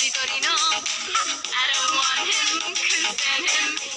Everybody knows I don't want him, couldn't stand him.